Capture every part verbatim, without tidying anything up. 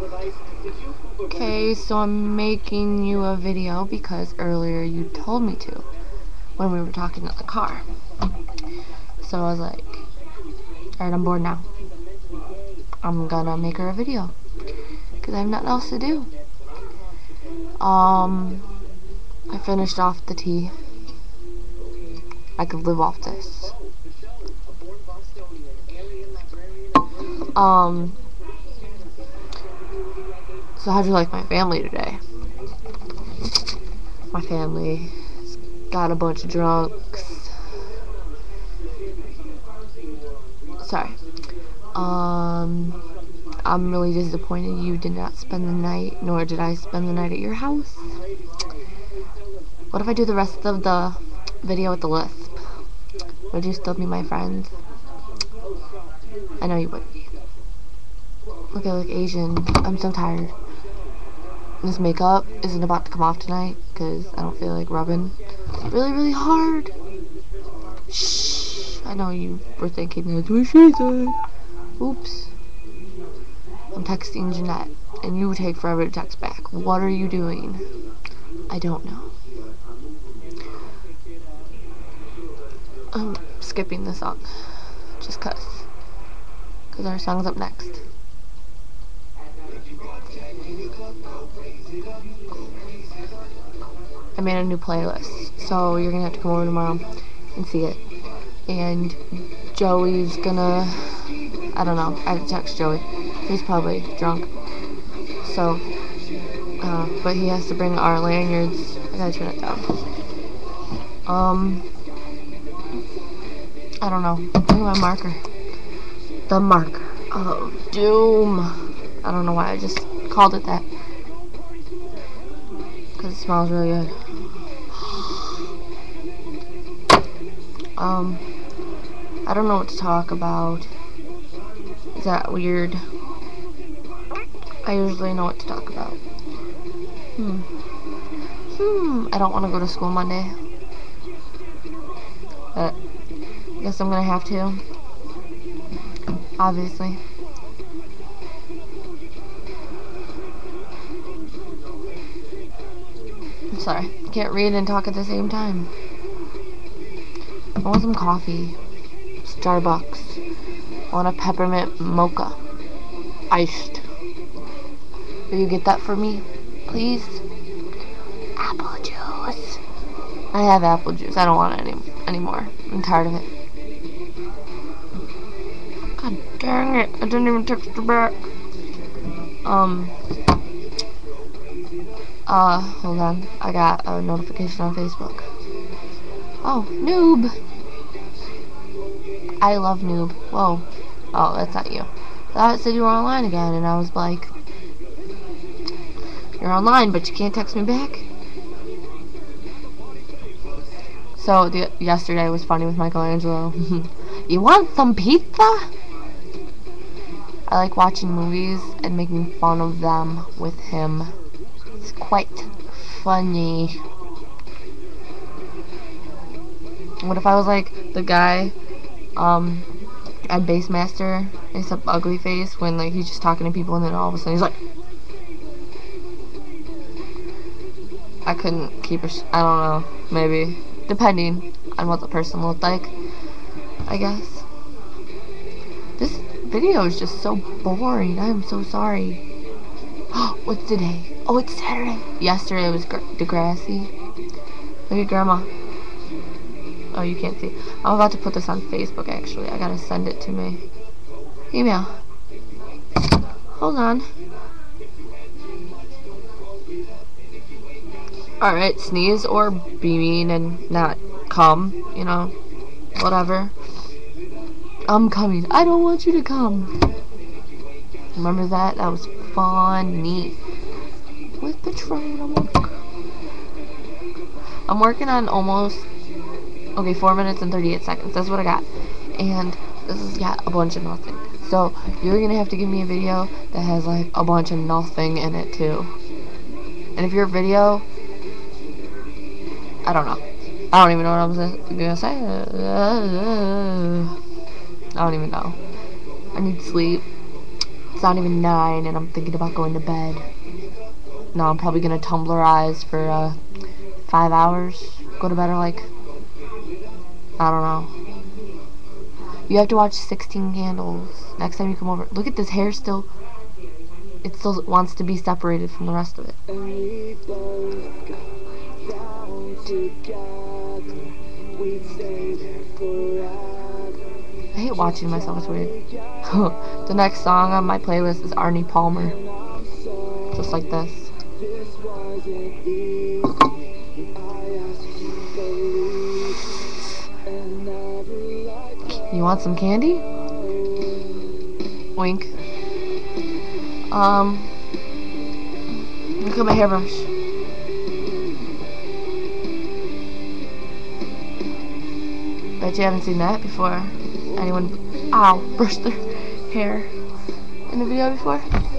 Okay, so I'm making you a video because earlier you told me to when we were talking in the car. So I was like, alright, I'm bored now. I'm gonna make her a video because I have nothing else to do. Um, I finished off the tea. I could live off this. Um, so how'd you like my family today? My family got a bunch of drunks. Sorry. Um, I'm really disappointed you did not spend the night, nor did I spend the night at your house. What if I do the rest of the video with the lisp? Would you still be my friend? I know you would be. Look, I look Asian. I'm so tired. This makeup isn't about to come off tonight because I don't feel like rubbing really, really hard. Shh. I know you were thinking that's what she said. Oops. I'm texting Jeanette, and you take forever to text back. What are you doing? I don't know. I'm skipping the song. Just cause. Cause our song's up next. I made a new playlist, so you're gonna have to come over tomorrow and see it. And Joey's gonna, I don't know, I have to text Joey. He's probably drunk. So, uh, but he has to bring our lanyards. I gotta turn it down. Um, I don't know. Look at my marker. The marker of doom. I don't know why I just called it that. Because it smells really good. Um, I don't know what to talk about. Is that weird? I usually know what to talk about. Hmm. Hmm. I don't want to go to school Monday. But I guess I'm gonna have to. Obviously. I'm sorry. Can't read and talk at the same time. I want some coffee. Starbucks. I want a peppermint mocha. Iced. Will you get that for me, please? Apple juice. I have apple juice. I don't want it any anymore. I'm tired of it. God dang it. I didn't even text her back. Um. Uh, hold on. I got a notification on Facebook. Oh, noob. I love noob. Whoa. Oh, that's not you. I thought it said you were online again, and I was like, you're online, but you can't text me back? So, the, yesterday was funny with Michelangelo. You want some pizza? I like watching movies and making fun of them with him. It's quite funny. What if I was like the guy um, at Basemaster, except ugly face, when like he's just talking to people and then all of a sudden he's like, I couldn't keep a sh I don't know, maybe, depending on what the person looked like, I guess. This video is just so boring. I am so sorry. What's today? Oh, it's Saturday. Yesterday was Degrassi. Look at Grandma. Oh, you can't see. I'm about to put this on Facebook, actually. I gotta send it to me. Email. Hold on. Alright, sneeze or be mean and not come, you know, whatever. I'm coming. I don't want you to come. Remember that? That was funny. With Patron, I'm working. I'm working on almost, okay, four minutes and thirty-eight seconds. That's what I got. And this has got a bunch of nothing. So, you're going to have to give me a video that has, like, a bunch of nothing in it, too. And if your video, I don't know. I don't even know what I was going to say. I don't even know. I need sleep. It's not even nine, and I'm thinking about going to bed. No, I'm probably gonna Tumblrize for uh, five hours. Go to bed at like, I don't know. You have to watch sixteen Candles next time you come over. Look at this hair still. It still wants to be separated from the rest of it. I hate watching myself, it's weird. The next song on my playlist is Arnie Palmer. Just like this. You want some candy? Wink. Um, look at my hairbrush. Bet you haven't seen that before. Anyone, ow, brushed their hair in a video before?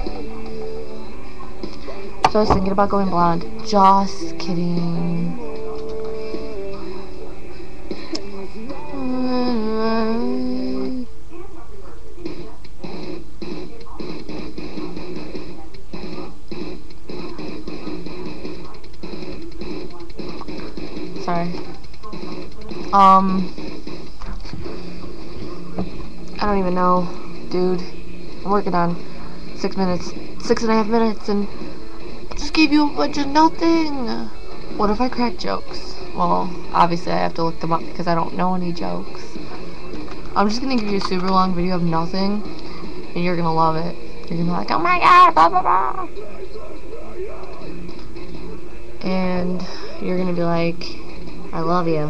So I was thinking about going blonde. Just kidding. Sorry. Um, I don't even know, dude. I'm working on six minutes, six and a half minutes, and just gave you a bunch of nothing. What if I crack jokes? Well, obviously I have to look them up because I don't know any jokes. I'm just gonna give you a super long video of nothing, and you're gonna love it. You're gonna be like, oh my god, blah blah blah. And you're gonna be like, I love you.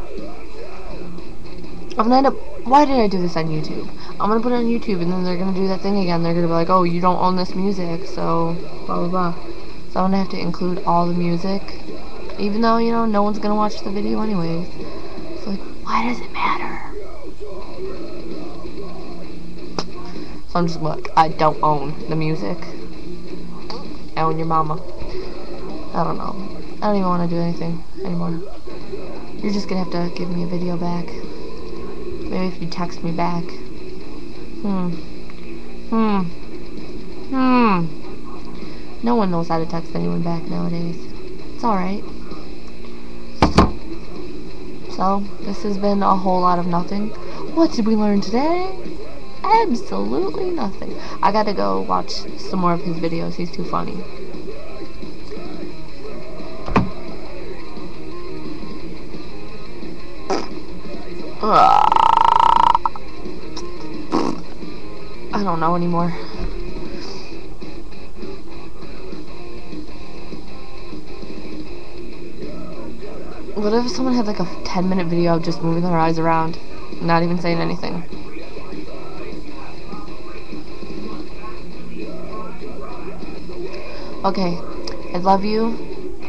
I'm gonna end up, why did I do this on YouTube? I'm gonna put it on YouTube, and then they're gonna do that thing again. They're gonna be like, oh, you don't own this music, so blah blah blah. So I'm gonna have to include all the music, even though, you know, no one's gonna watch the video anyways. It's like, why does it matter? So I'm just like, I don't own the music. I own your mama. I don't know. I don't even want to do anything anymore. You're just gonna have to give me a video back. Maybe if you text me back. Hmm. Hmm. Hmm. No one knows how to text anyone back nowadays. It's alright. So, this has been a whole lot of nothing. What did we learn today? Absolutely nothing. I gotta go watch some more of his videos. He's too funny. Uh, I don't know anymore. What if someone had like a ten minute video of just moving their eyes around, not even saying anything? Okay, I love you.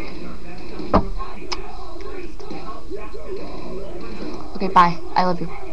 Okay, bye. I love you.